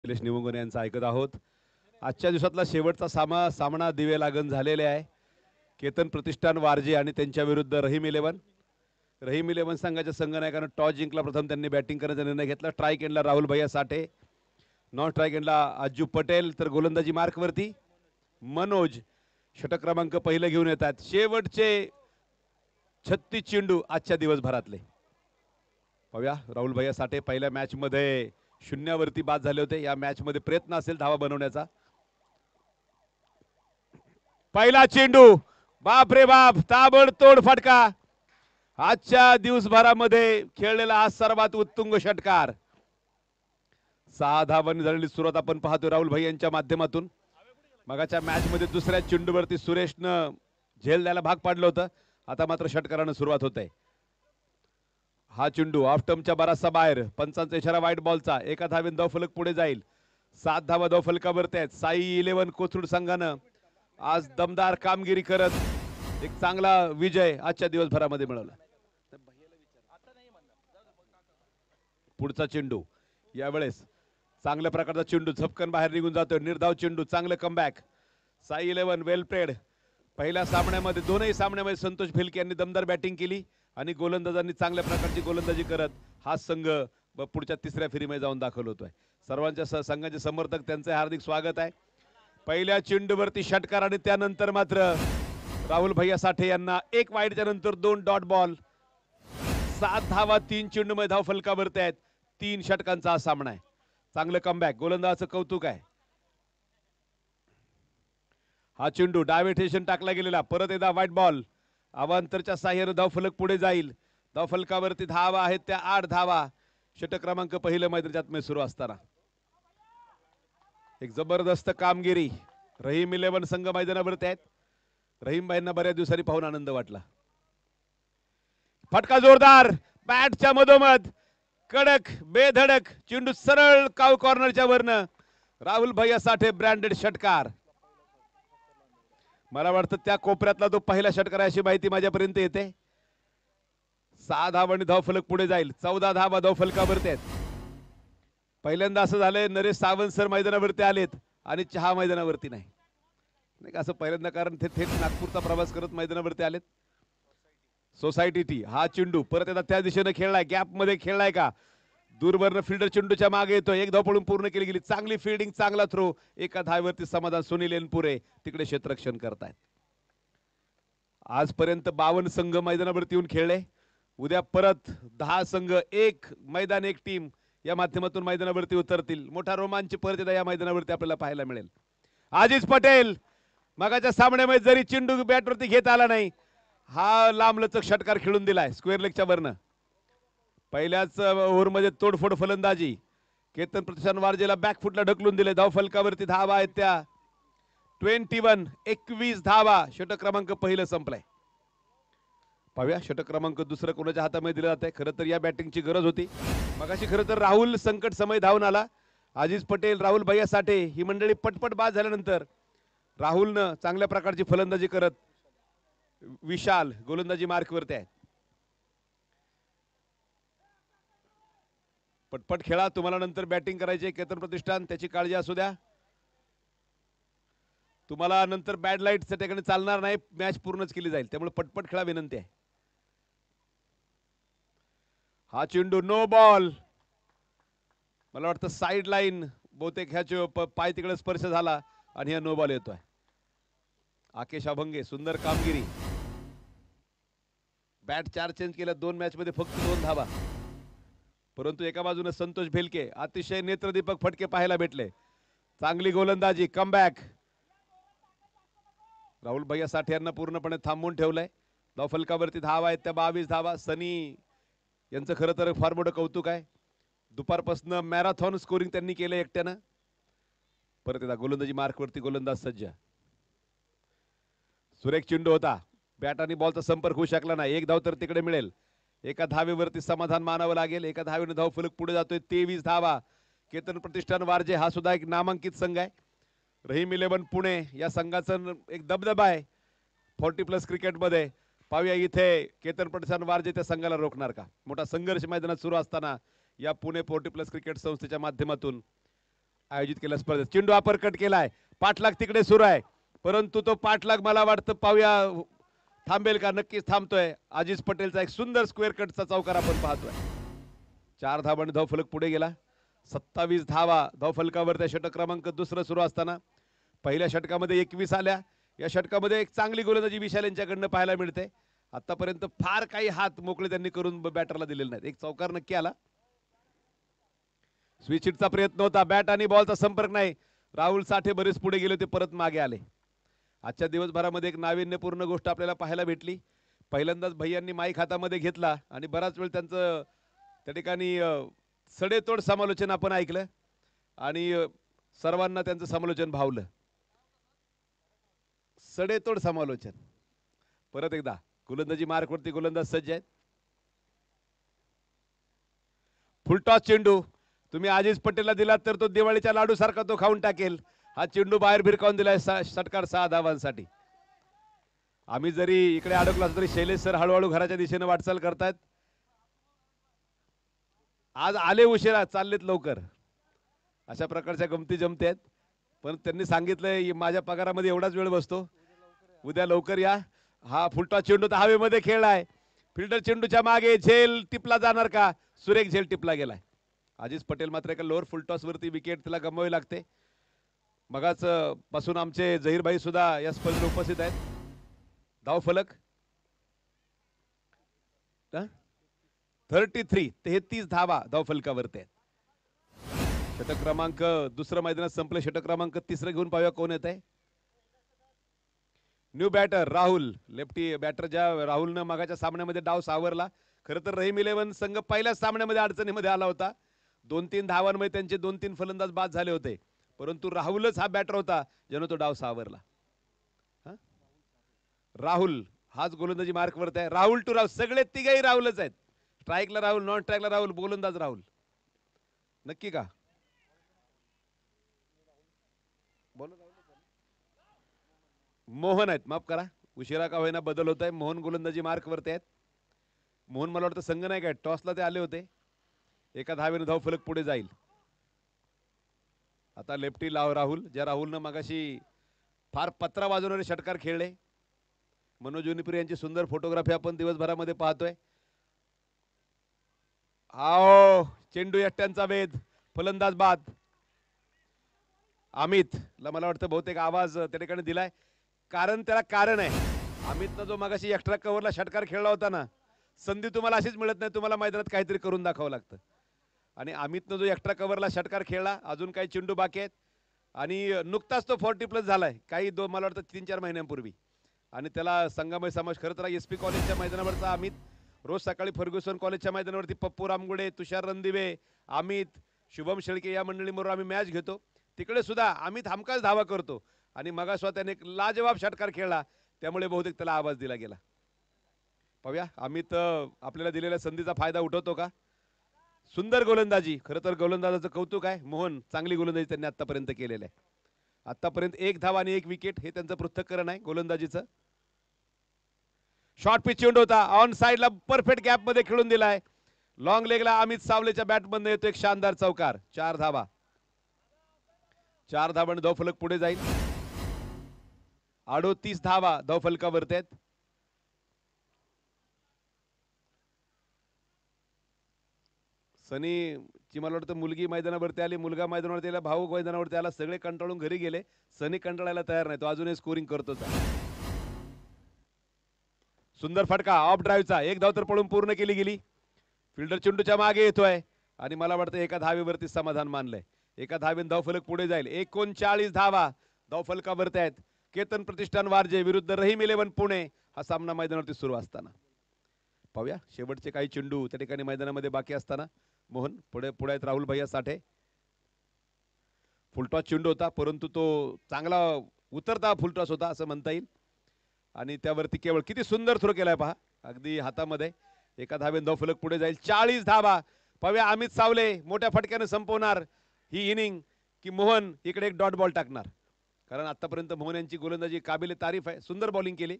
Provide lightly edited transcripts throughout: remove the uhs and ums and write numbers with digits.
निलेश निवंगणे यांचं ऐकत आहोत. आजच्या दिवसातला शेवटचा सामना दिवे लागण झालेले आहे. केतन प्रतिष्ठान वारजे आणि त्यांच्या विरुद्ध रहीम इलेव्हन संघाच्या संघनायकानं टॉस जिंकला. प्रथम त्यांनी बॅटिंग करण्याचा निर्णय घेतला. ट्राय एंडला राहुल भैया साठे, नॉन स्ट्राईक एंडला अज्जू पटेल, तर गोलंदाजी मार्कवरती मनोज षटक क्रमांक पहिलं घेऊन येतात. शेवटचे 36 चेंडू आजच्या दिवसभरातले पाहूया. राहुल भैया साठे पहिल्या मॅच मध्ये शून्यावरती बाद झाले होते. या मॅच मध्ये प्रयत्न असेल धावा बनवण्याचा. पहिला चेंडू, बाप रे बाप, ताबडतोड फटका. आजच्या दिवसभरामध्ये खेळलेला हा सर्वात उत्तुंग षटकार. 6 धावांनी झालेली सुरुवात आपण पाहतो राहुल भैया यांच्या माध्यमातून. मगाच्या मॅच मध्ये दुसऱ्या चेंडूवरती सुरेशनं झेल द्यायला भाग पाडलं होतं. आता मात्र षटकारानं सुरुवात होते. हा चेंडू ऑफ टर्मच्या बराचसा बाहेर, पंचांचा इशारा व्हाईट बॉलचा. एका धावेन धावफलक पुढे जाईल. 7 धावा धावफलकावरती आहेत. साई इलेव्हन कोथरूड संघानं आज दमदार कामगिरी करत एक चांगला विजय आजच्या दिवसभरामध्ये मिळवला. पुढचा चेंडू, यावेळेस चांगल्या प्रकारचा चेंडू झपकन बाहेर निघून जातोय. निर्धाव चेंडू, चांगलं comeback. Sai eleven well played. पहिल्या सामन्यामध्ये दोनही सामन्यामध्ये संतोष भिलके यांनी दमदार बॅटिंग केली आणि गोलंदाजांनी चांगल्या प्रकारची गोलंदाजी करत हा संघ पुढच्या तिसऱ्या फेरीमध्ये जाऊन दाखल होतोय. सर्वांच्या संघाचे समर्थक त्यांचे हार्दिक स्वागत आहे. पहिल्या चेंडूवरती षटकार आणि त्यानंतर मात्र राहुल भैया साठे यांना एक वाईडच्या नंतर 2 डॉट बॉल. 7 धावा 3 चेंडूमध्ये धाव फलकावरती आहेत. 3 षटकांचा हा सामना आहे. चांगलं कमबॅक, गोलंदाजाचं कौतुक आहे. हा चेंडू डायव्हर्टेशन टाकला गेलेला, परत एकदा व्हाईट बॉल. अवांतरच्या साह्याने धावफलक पुढे जाईल. धावफलकावरती धावा आहेत त्या 8 धावा. षटक क्रमांक पहिलं मैदानात सुरू असताना एक जबरदस्त कामगिरी. रहीम इलेव्हन संघ मैदानावरती आहेत. रहीम भाईंना बऱ्याच दिवसांनी पाहून आनंद वाटला. फटका जोरदार, बॅटच्या मधोमध, कडक बेधडक चेंडू सरळ काव कॉर्नरच्या वरनं. राहुल भैया साठे ब्रँडेड षटकार. मला वाटतं त्या कोपऱ्यातला तो पहिला षटकार अशी माहिती माझ्यापर्यंत येते. 6 धावांनी धावफलक पुढे जाईल. 14 धावा धावफलकावरती आहेत. पहिल्यांदा असं झालंय नरेश सावंत सर मैदानावरती आलेत आणि चहा मैदानावरती नाही का, असं पहिल्यांदा, कारण ते थेट नागपूरचा प्रवास करत मैदानावरती आलेत. Society T. हा चेंडू परत एकदा त्या दिशेने खेळलाय, गॅप मध्ये खेळलाय का, दूरवरनं फिल्डर चेंडूच्या मागे येतो. एक धाव पडून पूर्ण केली गेली. चांगली फिल्डिंग, चांगला थ्रो. एका धावेवरती समाधान. सुनील एनपुरे तिकडे क्षेत्ररक्षण करतायत. आजपर्यंत 52 संघ मैदानावरती येऊन खेळले. उद्या परत 10 संघ, एक मैदान एक टीम या माध्यमातून मैदानावरती उतरतील. मोठा रोमांच परत एकदा या मैदानावरती आपल्याला पाहायला मिळेल. आजीज पटेल मगाच्या सामन्यामध्ये जरी चेंडू बॅटवरती घेत आला नाही, हा लांबलचक षटकार खेळून दिलाय स्क्वेअर लेगच्या वरनं. पहिल्याच ओव्हरमध्ये तोडफोड फलंदाजी. केतन प्रतिष्ठान वारजेला बॅकफुटला ढकलून दिले. धाव फलकावरती धावा आहेत त्या 21 धावा. षटक क्रमांक पहिलं संपलाय. पाहूया षटक क्रमांक दुसरं कोणाच्या हातामध्ये दिलं जात आहे. खरं तर या बॅटिंगची गरज होती. मगाशी खरं तर राहुल संकट समय धावून आला. आजीज पटेल, राहुल भैया साठे ही मंडळी पटपट बाद झाल्यानंतर राहुलनं चांगल्या प्रकारची फलंदाजी करत विशाल गोलंदाजी मार्कवरती आहे. पटपट खेळा, तुम्हाला नंतर बॅटिंग करायची. केतन प्रतिष्ठान त्याची काळजी असू द्या. तुम्हाला नंतर बॅड लाईटच्या ठिकाणी चालणार नाही, मॅच पूर्णच केली जाईल, त्यामुळे पटपट खेळा विनंती आहे. हा चेंडू नो बॉल. मला वाटतं साईड लाईन बहुतेक ह्याचे पाय तिकडे स्पर्श झाला आणि हा नो बॉल येतोय. आकेश अभंगे सुंदर कामगिरी. बॅट 4 चेंज केल्या 2 मॅच मध्ये, फक्त 2 धावा. परंतु एका बाजूने संतोष भेलके अतिशय नेत्रदीपक फटके पाहायला भेटले. चांगली गोलंदाजी, कमबॅक. राहुल भैया साठे यांना पूर्णपणे थांबवून ठेवलंय. धावफलकावरती धावा आहेत त्या 22 धावा. सनी यांचं खरं तर फार मोठं कौतुक आहे. दुपारपासून मॅरेथॉन स्कोरिंग त्यांनी केलं एकट्यानं. परत एकदा गोलंदाजी मार्कवरती गोलंदाज सज्ज. सुरेख चेंडू होता. बॅट आणि बॉलचा संपर्क होऊ शकला नाही. एक धाव तर तिकडे मिळेल. एका धावेवरती समाधान मानावं लागेल. एका धावेने धावफलक पुढे जातोय. 23 धावा. केतन प्रतिष्ठान वारजे हा सुद्धा एक नामांकित संघ आहे. रहीम इलेव्हन पुणे या संघाचा एक दबदबा आहे 40+ क्रिकेटमध्ये. पाहूया इथे केतन प्रतिष्ठान वारजे त्या संघाला रोखणार का. मोठा संघर्ष मैदानात सुरू असताना या पुणे 40+ क्रिकेट संस्थेच्या माध्यमातून आयोजित केल्या स्पर्धेत. चेंडू अपरकट केलाय, पाठलाग तिकडे सुरू आहे, परंतु तो पाठलाग मला वाटतं पाहूया थांबेल का. नक्कीच थांबतोय. अजिज पटेलचा एक सुंदर स्क्वेअर कटचा चौकार आपण पाहतोय. 4 धावांनी धावफलक पुढे गेला. 27 धावा धावफलकावर त्या षटक क्रमांक दुसरं सुरू असताना. पहिल्या षटकामध्ये 21 आल्या. या षटकामध्ये एक चांगली गोलंदाजी विशाल यांच्याकडनं पाहायला मिळते. आतापर्यंत फार काही हात मोकळे त्यांनी करून बॅटरला दिलेले नाहीत. एक चौकार नक्की आला. स्विच हिटचा प्रयत्न होता, बॅट आणि बॉलचा संपर्क नाही. राहुल साठे बरेच पुढे गेले होते, परत मागे आले. आजच्या दिवसभरामध्ये एक नाविन्यपूर्ण गोष्ट आपल्याला पाहायला भेटली. पहिल्यांदाच भैयांनी माईक हातामध्ये घेतला आणि बराच वेळ त्यांचं त्या ठिकाणी सडेतोड समालोचन आपण ऐकलं आणि सर्वांना त्यांचं समालोचन भावलं. सडेतोड समालोचन. परत एकदा गोलंदाजी मार्कवरती गोलंदाज सज्ज आहेत. फुलटॉस चेंडू तुम्ही अजिज पटेलला दिलात तर तो दिवाळीच्या लाडू सारखा तो खाऊन टाकेल. हा चेंडू बाहेर भिरकावून दिलाय. षटकार 6 धावांसाठी. आम्ही जरी इकडे अडकलो तरी शैलेश सर हळूहळू घराच्या दिशेने वाटचाल करतायत. आज आले उशिरा, चाललेत लवकर. अशा प्रकारच्या गमती जमते आहेत. पण त्यांनी सांगितलंय माझ्या पगारामध्ये एवढाच वेळ बसतो, उद्या लवकर या. हा फुलटॉस चेंडू तर हवेमध्ये खेळलाय. फिल्डर चेंडूच्या मागे, झेल टिपला जाणार का. सुरेख झेल टिपला गेलाय. अजिज पटेल मात्र एका लोअर फुलटॉस वरती विकेट तिला गमवावी लागते. मगाच पासून आमचे जहीरभाई सुद्धा या स्पर्धेत उपस्थित आहेत. धावफलक 33 धावा धावफलकावरती आहेत. षटक क्रमांक दुसरं मैदानात संपले. षटक क्रमांक तिसरं घेऊन पाहूया कोण येत आहे. New batter Rahul, lefty batter. ज्या राहुलनं मगाच्या सामन्यामध्ये डाव सावरला. खरं तर रहीम 11 संघ पहिल्याच सामन्यामध्ये अडचणीमध्ये आला होता. 2-3 धावांमध्ये त्यांचे 2-3 फलंदाज बाद झाले होते, परंतु राहुलच हा बॅटर होता ज्यानं तो डाव सावरला. राहुल हाच गोलंदाजी मार्कवरती आहे. राहुल टू राहुल, सगळे तिघही राहुलच आहेत. स्ट्राईकला राहुल, नॉन स्ट्राईकला राहुल, गोलंदाज राहुल. नक्की का. मोहन आहेत, माफ करा उशिरा का होईना बदल होत आहे. मोहन गोलंदाजी मार्कवरती आहेत. मोहन मला वाटतं संघ नाही काय, टॉसला ते आले होते. एका धावेने धावफलक पुढे जाईल. आता लेफ्टी राहुल, ज्या राहुलनं मगाशी फार पत्रा वाजवणारे षटकार खेळले. मनोज युनिपुरी यांची सुंदर फोटोग्राफी आपण दिवसभरामध्ये पाहतोय. आओ चेंडू एकट्यांचा वेध, फलंदाज बाद. अमितला मला वाटतं बहुतेक आवाज त्या ठिकाणी दिलाय, कारण त्याला कारण आहे. अमितनं जो मगाशी एक्स्ट्रा कव्हरला षटकार खेळला होता ना, संधी तुम्हाला अशीच मिळत नाही, तुम्हाला मैदानात काहीतरी करून दाखवावं लागतं. आणि अमितनं जो एक्स्ट्रा कव्हरला षटकार खेळला, अजून काही चेंडू बाकी आहेत आणि नुकताच तो 40+ झालाय काही मला वाटतं 3-4 महिन्यांपूर्वी. आणि त्याला संघामध्ये समावेश. खरं तर SP कॉलेजच्या मैदानावरचा अमित, रोज सकाळी फर्ग्युसन कॉलेजच्या मैदानावरती पप्पू रामगुडे, तुषार रणदिवे, अमित, शुभम शेळके या मंडळींबरोबर आम्ही मॅच घेतो. तिकडे सुद्धा अमित हमखास धावा करतो आणि मगासवा त्याने एक लाजवाब षटकार खेळला, त्यामुळे बहुतेक त्याला आवाज दिला गेला. पाहूया अमित आपल्याला दिलेल्या संधीचा फायदा उठवतो का. सुंदर गोलंदाजी. खरं तर गोलंदाजाचं कौतुक आहे. मोहन, चांगली गोलंदाजी त्यांनी आतापर्यंत केलेलं आहे. आतापर्यंत 1 धाव आणि 1 विकेट हे त्यांचं पृथक्करण आहे गोलंदाजीचं. शॉर्ट पिच चेंडू होता, ऑन साइडला परफेक्ट गॅप मध्ये खेळून दिलाय. लॉंग लेगला अमित सावलेच्या बॅटमधून येतो एक शानदार चौकार. 4 धावा. 4 धावांनी धावफलक पुढे जाईल. 38 धावा धावफलकावरती आहेत. सनी ची मला वाटतं मुलगी मैदानावरती आली, मुलगा मैदानावरती आला, भाऊ मैदानावरती आला, सगळे कंटाळून घरी गेले. सनी कंटाळायला तयार नाही, तो अजूनही स्कोरिंग करतोच. सुंदर फटका ऑफ ड्राईव्हचा. 1 धाव तर पळून पूर्ण केली गेली. फिल्डर चेंडूच्या मागे येतोय आणि मला वाटतं एका धावेवरती समाधान मानलंय. एका धावेने धावफलक पुढे जाईल. 39 धावा धावफलकावरती आहेत. केतन प्रतिष्ठान वारजे विरुद्ध रहीम 11 पुणे हा सामना मैदानावरती सुरू असताना. पाहूया शेवटचे काही चेंडू त्या ठिकाणी मैदानामध्ये बाकी असताना. मोहन पुढे आहेत राहुल भैया साठे. फुलटॉस चेंडू होता, परंतु तो चांगला उतरता फुलटॉस होता असं म्हणता येईल. आणि त्यावरती केवळ किती सुंदर थ्रो केलाय पहा, अगदी हातामध्ये. एका धावेने धावफलक पुढे जाईल. 40 धावा. पाहूया अमित सावले मोठ्या फटक्याने संपवणार ही इनिंग की मोहन इकडे एक डॉट बॉल टाकणार. कारण आतापर्यंत मोहन यांची गोलंदाजी काबिले तारीफ आहे. सुंदर बॉलिंग केली.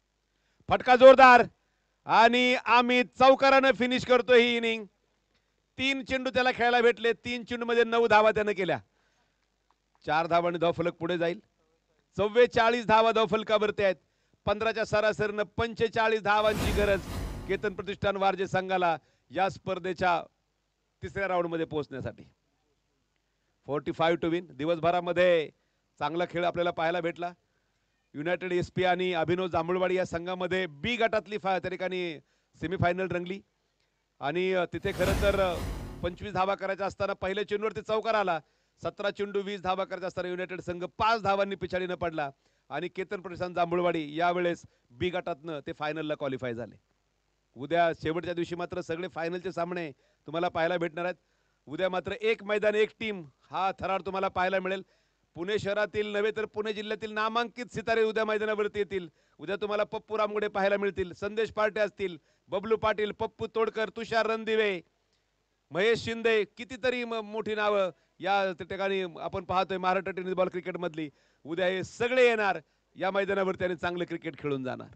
फटका जोरदार आणि अमित चौकाराने फिनिश करतो ही इनिंग. 3 चेंडू त्याला खेळायला भेटले. 3 चेंडू मध्ये 9 धावा त्याने केल्या. 4 धावांनी धावफलक पुढे जाईल. 44 धावा धावफलकावरती आहेत. 15च्या सरासरीनं 45 धावांची गरज केतन प्रतिष्ठान वारजे संघाला या स्पर्धेच्या तिसऱ्या राऊंड मध्ये पोहोचण्यासाठी. 45 टू विन. दिवसभरामध्ये चांगला खेळ आपल्याला पाहायला भेटला. युनायटेड एसपी आणि अभिनव जांभूळवाडी या संघामध्ये बी गटातली त्या ठिकाणी सेमीफायनल रंगली आणि तिथे खरं तर 25 धावा करायच्या असताना पहिल्या चेंडूवरती चौकार आला. 17 चेंडू 20 धावा करायचा असताना युनायटेड संघ 5 धावांनी पिछाडीनं पडला आणि केतन प्रतिष्ठान जांभूळवाडी यावेळेस बी गटातनं ते फायनलला क्वालिफाय झाले. उद्या शेवटच्या दिवशी मात्र सगळे फायनलचे सामने तुम्हाला पाहायला भेटणार आहेत. उद्या मात्र एक मैदान एक टीम हा थरार तुम्हाला पाहायला मिळेल. पुणे शहरातील नव्हे तर पुणे जिल्ह्यातील नामांकित सितारे उद्या मैदानावरती येतील. उद्या तुम्हाला पप्पू रामगुडे पाहायला मिळतील, संदेश पार्टे असतील, बबलू पाटील, पप्पू तोडकर, तुषार रणदिवे, महेश शिंदे, कितीतरी मोठी नावं या ठिकाणी आपण पाहतोय महाराष्ट्र टेनिस बॉल क्रिकेट मधली. उद्या हे सगळे येणार या मैदानावरती आणि चांगले क्रिकेट खेळून जाणार.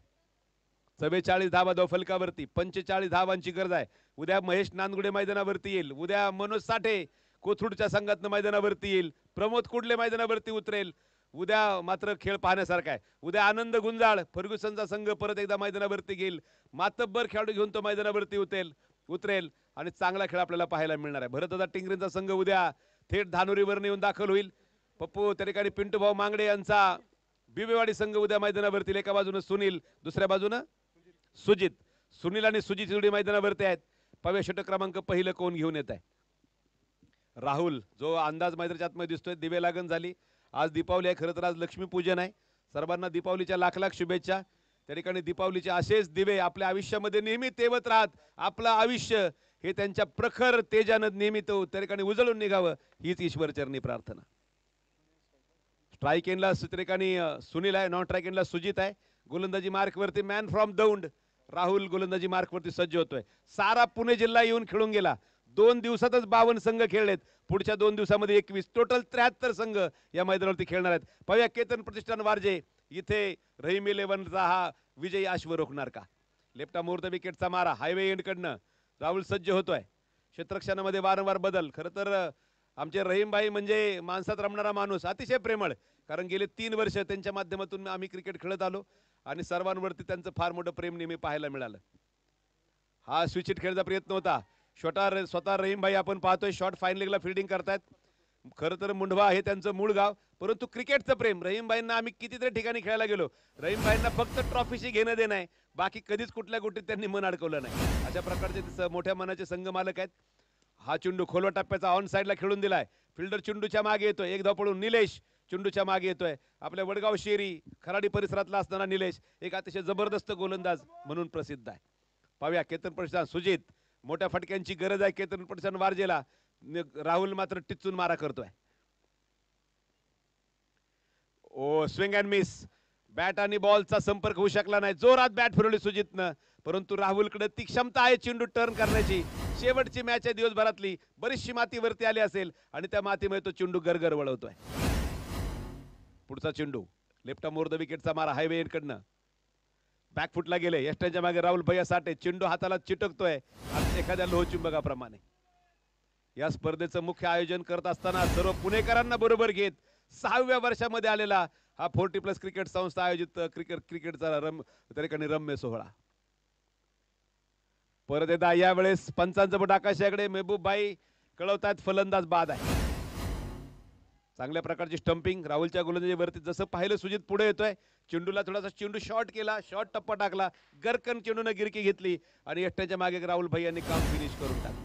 44 धावा धावफलकावरती 45 धावांची गरज आहे. उद्या महेश नांदगुडे मैदानावरती येईल. उद्या मनोज साठे कोथरूडच्या संघातनं मैदानावरती येईल. प्रमोद कुडले मैदानावरती उतरेल. उद्या मात्र खेळ पाहण्यासारखा आहे. उद्या आनंद गुंजाळ फर्ग्युसनचा संघ परत एकदा मैदानावरती घेईल. मातब्बर खेळाडू घेऊन तो मैदानावरती उतरेल आणि चांगला खेळ आपल्याला पाहायला मिळणार आहे. भरतदादा टिंगरेंचा संघ उद्या थेट धानोरीवर येऊन दाखल होईल. पप्पू त्या ठिकाणी पिंटू भाऊ मांगडे यांचा बिबेवाडी संघ उद्या मैदानावरती. एका बाजूने सुनील, दुसऱ्या बाजूनं सुजित. सुनील आणि सुजित जोडी मैदानावरती आहेत. पाहूया षटक क्रमांक पहिलं कोण घेऊन येत आहे. राहुल जो अंदाज मैदानाच्या आतमध्ये दिसतोय. दिवे लागण झाली. आज दीपावली आहे. खरं तर आज लक्ष्मीपूजन आहे. सर्वांना दीपावलीच्या लाख लाख शुभेच्छा. त्या ठिकाणी दीपावलीचे असेच दिवे आपल्या आयुष्यामध्ये नेहमी तेवत राहत. आपलं आयुष्य हे त्यांच्या प्रखर तेजानं नेहमी तो त्या ठिकाणी उजळून निघावं हीच ईश्वरचरणी प्रार्थना. स्ट्राईक एंडला त्या ठिकाणी सुनील आहे. नॉन स्ट्राईक एंडला सुजित आहे. गोलंदाजी मार्कवरती मॅन फ्रॉम दौंड राहुल गोलंदाजी मार्कवरती सज्ज होतोय. सारा पुणे जिल्हा येऊन खेळून गेला. 2 दिवसातच 52 संघ खेळलेत. पुढच्या 2 दिवसामध्ये 21 टोटल 73 संघ या मैदानावरती खेळणार आहेत. पाहूया केतन प्रतिष्ठान वारजे इथे रहीम 11चा हा विजयी अश्व रोखणार का. लेफ्टा मुहूर्त विकेटचा मारा हायवे एंड कडनं राहुल सज्ज होतोय. क्षेत्ररक्षणामध्ये वारंवार बदल. खरं तर आमचे रहीमभाई म्हणजे माणसात रमणारा माणूस, अतिशय प्रेमळ. कारण गेले 3 वर्ष त्यांच्या माध्यमातून आम्ही क्रिकेट खेळत आलो आणि सर्वांवरती त्यांचं फार मोठं प्रेम नेहमी पाहायला मिळालं. हा स्विच हिट खेळायचा प्रयत्न होता. स्वतः रहीमभाई आपण पाहतोय शॉर्ट फाईन लेगला फिल्डिंग करतायत. खरं तर मुंढवा हे त्यांचं मूळ गाव, परंतु क्रिकेटचं प्रेम रहीमभाईंना आम्ही कितीतरी ठिकाणी खेळायला गेलो. रहीमभाईंना फक्त ट्रॉफीशी घेणं देणं आहे, बाकी कधीच कुठल्या गोष्टीत त्यांनी मन अडकवलं नाही. अशा प्रकारचे मोठ्या मनाचे संघ मालक आहेत. हा चेंडू खोलवा टप्प्याचा ऑन साईडला खेळून दिलाय. फिल्डर चेंडूच्या मागे येतोय. एक धाव पडून निलेश चेंडूच्या मागे येतोय. आपल्या वडगाव शेरी खराडी परिसरातला असणारा निलेश एक अतिशय जबरदस्त गोलंदाज म्हणून प्रसिद्ध आहे. पाहूया केतन प्रतिष्ठान सुजित. मोठ्या फटक्यांची गरज आहे केतन प्रतिष्ठान वारजेला. राहुल मात्र टिचून मारा करतोय. Oh swing and miss. Bat आणि बॉलचा संपर्क होऊ शकला नाही. जोरात बॅट फिरवली सुजितनं, परंतु राहुलकडे ती क्षमता आहे चेंडू टर्न करण्याची. शेवटची मॅच आहे दिवसभरातली. बरीचशी माती वरती आली असेल आणि त्या मातीमुळे तो चेंडू गरगर वळवतोय. पुढचा चेंडू लेफ्टा मोर द विकेटचा मारा हायवे एंड कडनं बॅकफुटला गेले. यष्ट्यांच्या मागे राहुल भैया साठे. चेंडू हाताला चिटकतोय एखाद्या लोहचुंबकाप्रमाणे. या स्पर्धेचं मुख्य आयोजन करत असताना सर्व पुणेकरांना बरोबर घेत 6व्या वर्षामध्ये आलेला हा 40+ क्रिकेट संस्था आयोजित क्रिकेटचा त्या ठिकाणी रम्य सोहळा. परत एकदा यावेळेस पंचांचं बोट आकाशाकडे. मेहबूब भाई कळवतात फलंदाज बाद आहे. चांगल्या प्रकारची स्टंपिंग राहुलच्या गोलंदाजीवरती. जसं पाहिलं सुजित पुढे येतोय. चेंडूला थोडासा चेंडू शॉर्ट केला, शॉर्ट टप्पा टाकला, गरकन चेंडूने गिरकी घेतली आणि यष्ट्याच्या मागे राहुल भाई यांनी काम फिनिश करून टाकलं.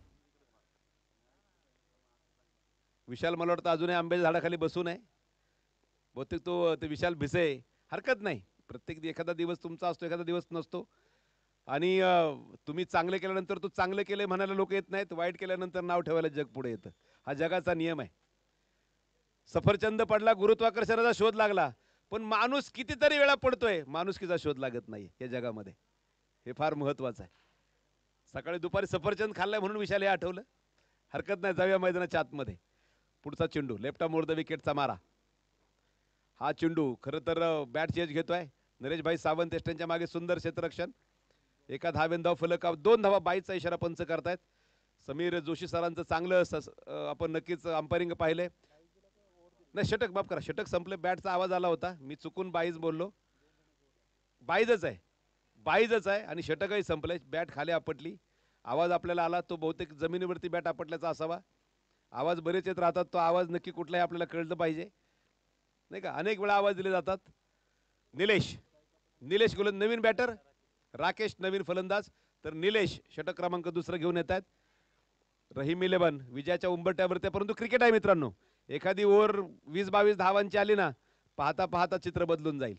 विशाल मला वाटतं अजूनही आंब्याच्या झाडाखाली बसून आहे. बहुतेक तो विशाल भिसे. हरकत नाही, प्रत्येक एखादा दिवस तुमचा असतो, एखादा दिवस नसतो. आणि तुम्ही चांगले केल्यानंतर तू चांगलं केलंय म्हणायला लोक येत नाहीत. वाईट केल्यानंतर नाव ठेवायला जग पुढे येतं. हा जगाचा नियम आहे. सफरचंद पडला, गुरुत्वाकर्षणाचा शोध लागला, पण माणूस कितीतरी वेळा पडतोय, माणुसकीचा शोध लागत नाही या जगामध्ये. हे फार महत्वाचं आहे. सकाळी दुपारी सफरचंद खाल्लाय म्हणून विशाल हे आठवलं. हरकत नाही, जाऊया मैदानाच्या आतमध्ये. पुढचा चेंडू लेफ्टा मोर द विकेटचा मारा. हा चेंडू खरं तर बॅट चेंज घेतोय नरेश भाई सावंत. यष्ट्यांच्या मागे सुंदर क्षेत्ररक्षण. एका धावेन धाव फलक, 2 धावा. 22चा इशारा पंच करतायत. समीर जोशी सरांचं चांगलं आपण नक्कीच अंपायरिंग पाहिले. नाही षटक माफ करा, षटक संपले. बॅटचा आवाज आला होता, मी चुकून बाईज बोललो. बाईजच आहे, बाईजच आहे आणि षटकही संपलंय. बॅट खाली आपटली, आवाज आपल्याला आला, तो बहुतेक जमिनीवरती बॅट आपटल्याचा असावा. आवाज बरेच येत राहतात, तो आवाज नक्की कुठलाही आपल्याला कळलं पाहिजे नाही का. अनेक वेळा आवाज दिले जातात. निलेश, निलेश गोलंदाज नवीन बॅटर, राकेश नवीन फलंदाज, तर निलेश षटक क्रमांक दुसरं घेऊन येत आहेत. रहीम 11 विजयाच्या उंबरट्यावरती. परंतु क्रिकेट आहे मित्रांनो, एखादी ओव्हर 20-22 धावांची आली ना, पाहता पाहता चित्र बदलून जाईल.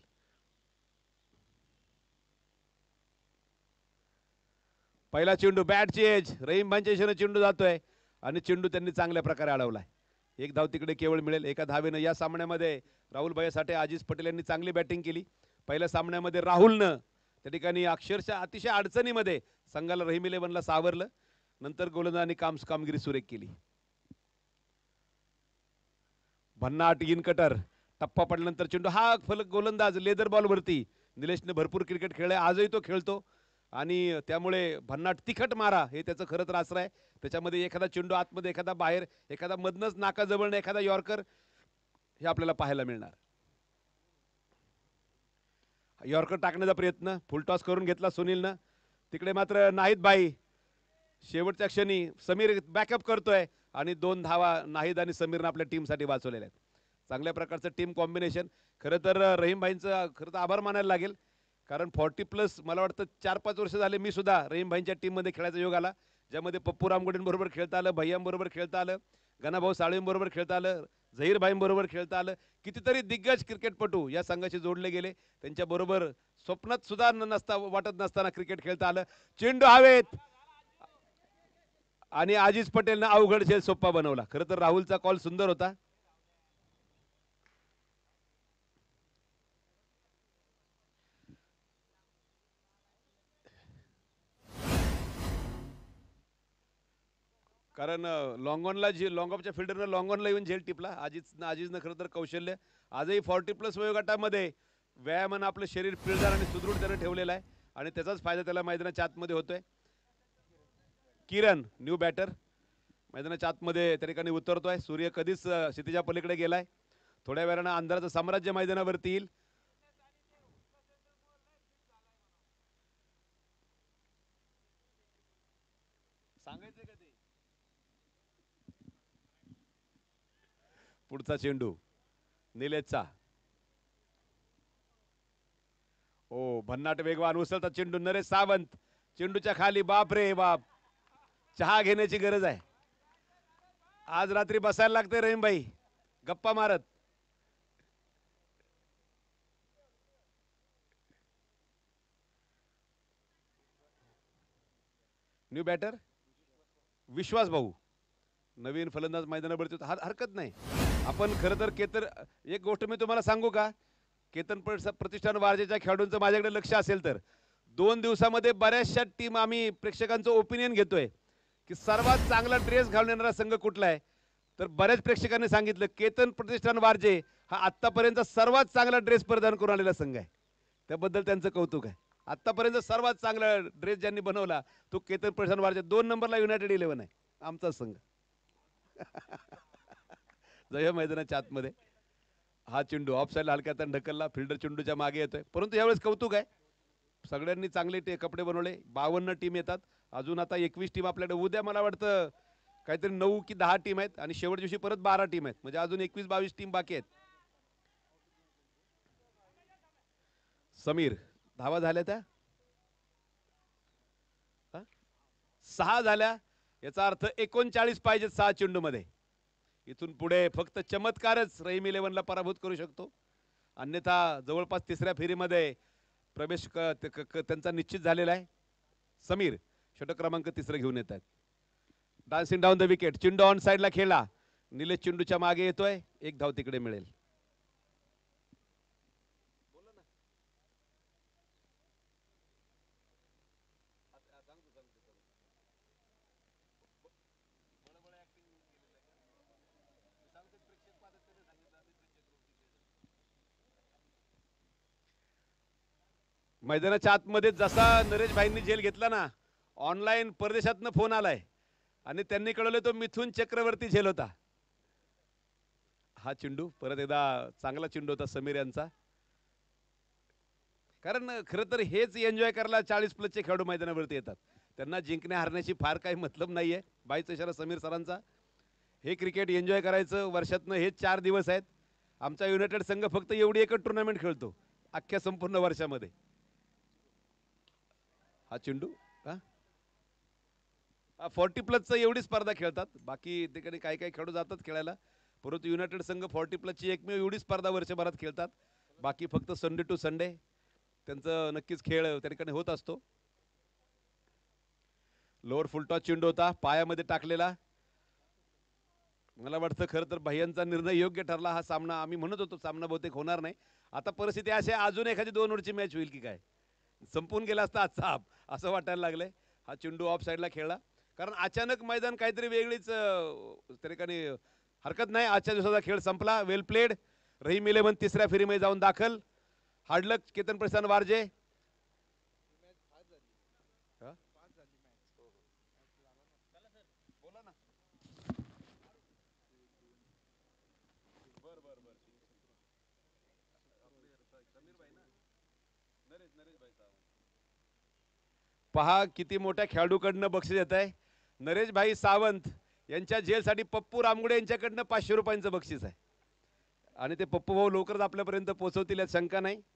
पहिला चेंडू बॅटची एज, रहीम भाईंच्या चेंडू जातोय आणि चेंडू त्यांनी चांगल्या प्रकारे अडवलाय. एक धाव तिकडे केवळ मिळेल एका धावेनं. या सामन्यामध्ये राहुल भैया साठे, आजिज पटेल यांनी चांगली बॅटिंग केली. पहिल्या सामन्यामध्ये राहुलनं त्या ठिकाणी अक्षरशः अतिशय अडचणीमध्ये संघाला रहीम 11ला सावरलं. नंतर गोलंदाजांनी कामगिरी सुरेख केली. भन्नाट इन कटर, टप्पा पडल्यानंतर चेंडू, हा फलक गोलंदाज लेदर बॉलवरती. निलेशने भरपूर क्रिकेट खेळलाय, आजही तो खेळतो आणि त्यामुळे भन्नाट तिखट मारा हे त्याचं खरं तर आसरा आहे. त्याच्यामध्ये एखादा चेंडू आतमध्ये, एखादा बाहेर, एखादा मधनच नाकाजवळनं एखादा यॉर्कर हे आपल्याला पाहायला मिळणार. यॉर्कर टाकण्याचा प्रयत्न, फुलटॉस करून घेतला सुनीलनं. तिकडे मात्र नाहीत बाई. शेवटच्या क्षणी समीर बॅकअप करतोय आणि 2 धावा नाहीद आणि समीरनं आपल्या टीमसाठी वाचवलेल्या आहेत. चांगल्या प्रकारचं टीम कॉम्बिनेशन. खरं तर रहीम भाईंचं खरं तर आभार मानायला लागेल, कारण 40+ मला वाटतं 4-5 वर्ष झाले मी सुद्धा रहीम भाईंच्या टीममध्ये खेळायचा योग आला, ज्यामध्ये पप्पू रामगोडेंबरोबर खेळता आलं, भैयांबरोबर खेळता आलं, गणाभाऊ साळवींबरोबर खेळता आलं, झहीर भाईंबरोबर खेळता आलं. कितीतरी दिग्गज क्रिकेटपटू या संघाशी जोडले गेले. त्यांच्याबरोबर स्वप्नात सुद्धा वाटत नसताना क्रिकेट खेळता आलं. चेंडू हवेत आणि आजिज पटेलनं अवघड खेळ सोप्पा बनवला. खरं तर राहुलचा कॉल सुंदर होता. कारण लॉंगॉनला लॉंग ऑफच्या फिल्डरनं लॉंगॉनला येऊन झेल टिपला. आजिजनं खरं तर कौशल्य, आजही 40+ वयोगटामध्ये व्यायामानं आपलं शरीर पिळदार आणि सुदृढ त्यानं ठेवलेलं आहे आणि त्याचाच फायदा त्याला मैदानाच्या आतमध्ये होतोय. किरण न्यू बॅटर मैदानाच्या आतमध्ये त्या ठिकाणी उतरतोय. सूर्य कधीच क्षितिजा पलीकडे गेलाय. थोड्या वेळानं अंधाराचं साम्राज्य मैदानावरती येईल. सांगायचं का ते? पुढचा चेंडू निलेशचा. ओ भन्नाट वेगवान उचलता चेंडू. नरेश सावंत चेंडूच्या खाली. बाप रे बाप, चहा घेण्याची गरज आहे. आज रात्री बसायला लागते रहीम भाई गप्पा मारत. न्यू बॅटर विश्वास भाऊ, नवीन फलंदाज मैदानावरती. हरकत नाही. आपण खरं तर एक गोष्ट मी तुम्हाला सांगू का, केतन प्रतिष्ठान वारजेच्या खेळाडूंचं माझ्याकडे लक्ष असेल तर 2 दिवसामध्ये बऱ्याचशा टीम आम्ही प्रेक्षकांचं ओपिनियन घेतोय की सर्वात चांगला ड्रेस घालून येणारा संघ कुठला आहे. तर बऱ्याच प्रेक्षकांनी सांगितलं केतन प्रतिष्ठान वारजे हा आत्तापर्यंत सर्वात चांगला ड्रेस परिधान करून आलेला संघ आहे. त्याबद्दल त्यांचं कौतुक आहे. आतापर्यंत सर्वात चांगला ड्रेस ज्यांनी बनवला तो केतन प्रतिष्ठान वारजे. 2 नंबरला युनायटेड 11 आहे आमचा संघ. जय मैदानाच्या आतमध्ये हा चेंडू ऑफ साईड हलक्यात ढकलला. फिल्डर चेंडूच्या मागे येतोय. परंतु यावेळेस कौतुक आहे, सगळ्यांनी चांगले कपडे बनवले. 52 टीम येतात. अजून आता 21 टीम आपल्याकडे. उद्या मला वाटतं काहीतरी 9 की 10 टीम आहेत आणि शेवटच्या दिवशी परत 12 टीम आहेत. म्हणजे अजून 21-22 टीम बाकी आहेत. समीर धावा झाल्या त्या 6 झाल्या. याचा अर्थ 39 पाहिजेत 6 चेंडू मध्ये. इथून पुढे फक्त चमत्कारच रहीम 11ला पराभूत करू शकतो. अन्यथा जवळपास 3ऱ्या फेरीमध्ये प्रवेश त्यांचा निश्चित झालेला आहे. समीर षटक क्रमांक 3 घेऊन येत आहेत. Dancing down the wicket. चेंडू ऑन साइडला खेळला. निलेश चेंडूच्या मागे येतोय. 1 धाव तिकडे मिळेल. मैदानाच्या आतमध्ये जसा नरेश भाईंनी झेल घेतला ना, ऑनलाईन परदेशातनं फोन आलाय आणि त्यांनी कळवले तो मिथुन चक्रवर्ती झेल होता. हा चेंडू परत एकदा चांगला चेंडू होता समीर यांचा. कारण खरं तर हेच एन्जॉय करायला 40+ खेळाडू मैदानावरती येतात. त्यांना जिंकण्या हारण्याची फार काही मतलब नाहीये. बाईचा इशारा समीर सरांचा. हे क्रिकेट एन्जॉय करायचं वर्षातनं हेच 4 दिवस आहेत. आमचा युनायटेड संघ फक्त एवढी एकच टुर्नामेंट खेळतो अख्ख्या संपूर्ण वर्षामध्ये. हा चेंडू हा 40+ एवढी स्पर्धा खेळतात. बाकी ठिकाणी काही काही खेळाडू जातात खेळायला, परंतु युनायटेड संघ 40+ची एकमेव एवढी स्पर्धा वर्षभरात खेळतात. बाकी फक्त संडे टू संडे त्यांचं नक्कीच खेळ त्या ठिकाणी होत असतो. लोअर फुलटॉस चेंडू होता पायामध्ये टाकलेला. मला वाटतं खरं तर भैयांचा निर्णय योग्य ठरला. हा सामना आम्ही म्हणत होतो सामना बहुतेक होणार नाही. आता परिस्थिती अशी अजून एखादी 2 ओव्हरची मॅच होईल की काय, संपून गेला असता आजचा हाफ असं वाटायला लागलंय. हा चेंडू ऑफ साईडला खेळला कारण अचानक मैदान काहीतरी वेगळीच त्या ठिकाणी हरकत नाही. आजच्या दिवसाचा खेळ संपला. वेल प्लेड. रहीम 11 तिसऱ्या फेरीमध्ये जाऊन दाखल. हार्डलक केतन प्रशांत वारजे. पहा किती मोठ्या खेळाडूकडनं बक्षीस येत आहे. नरेश भाई सावंत यांच्या जेलसाठी पप्पू रामगुडे यांच्याकडनं 500 रुपयांचं बक्षीस आहे. आणि ते पप्पू भाऊ लवकरच आपल्यापर्यंत पोहोचवतील यात शंका नाही.